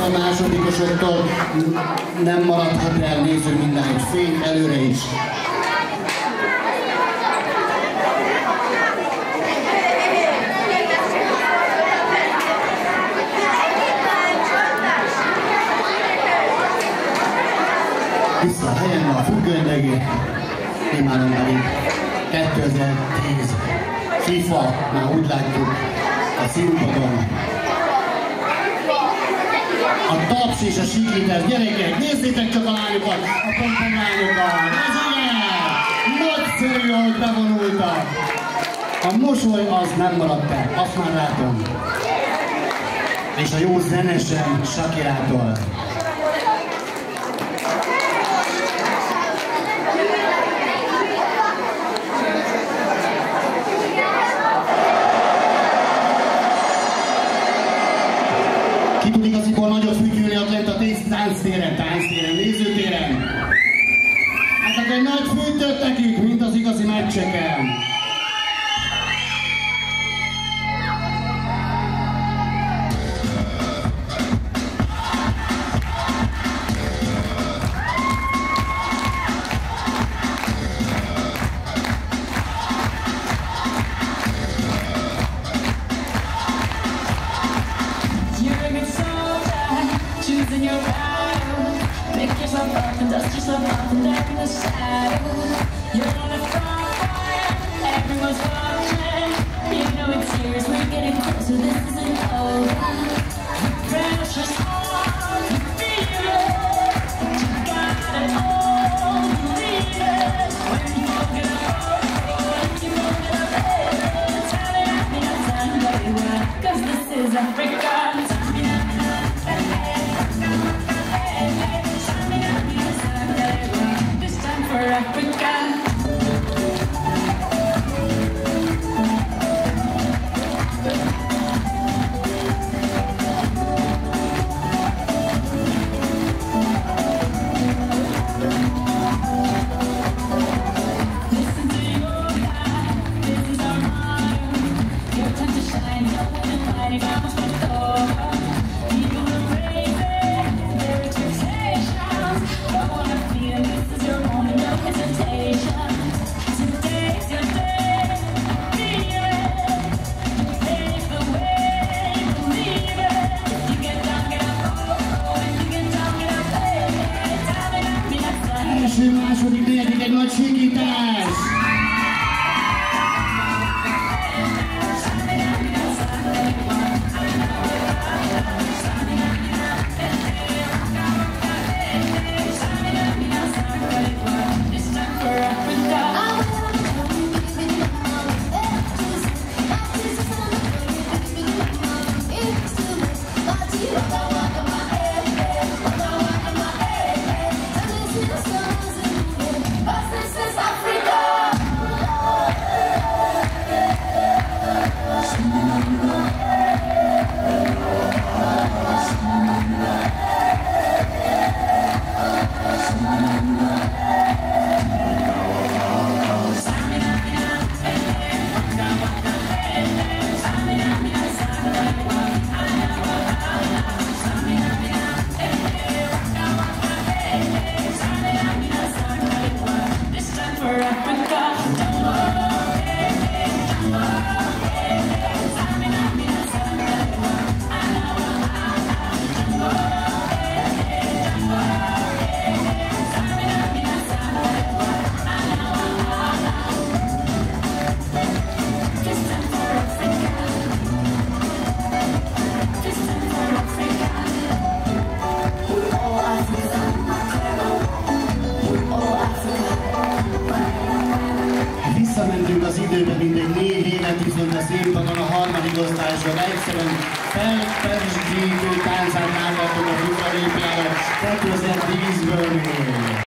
a másodikosoktól nem maradhat el, nézzük mindenütt fény előre is. Vissza a helyemre a függönydegé, imádom pedig 2010 FIFA, már úgy látjuk a színpadon. A taps és a sikítás, gyerekek, nézzétek csak a lányokat, a pompomlányokat, ez igen! Nagyszerű, ahogy bevonultak. A mosoly az nem maradt el, azt már látom. És a jó zene sem Shakirától. Ki tud igaziból nagyot fütyülni ott lent a tánctéren, nézőtéren? Hát egy nagy fűtőt nekik, mint az igazi meccseken. In your battle, pick yourself up and dust yourself off and there in the shadow. You're on the front line, everyone's watching. You know it's serious, we're getting closer, this isn't over. The pressure's on, you feel it, but you got it all, believe it. When you fold it up, tell me I'm not done, baby, 'cause this is Africa. Második negyedik egy nagy sikítás! Visszamentünk az időbe, mint egy 4 évet, viszont a színpadon a harmadik osztályosban egyszerűen felperzsgítő táncát láthatunk a Fukarépjára 2010-ből még.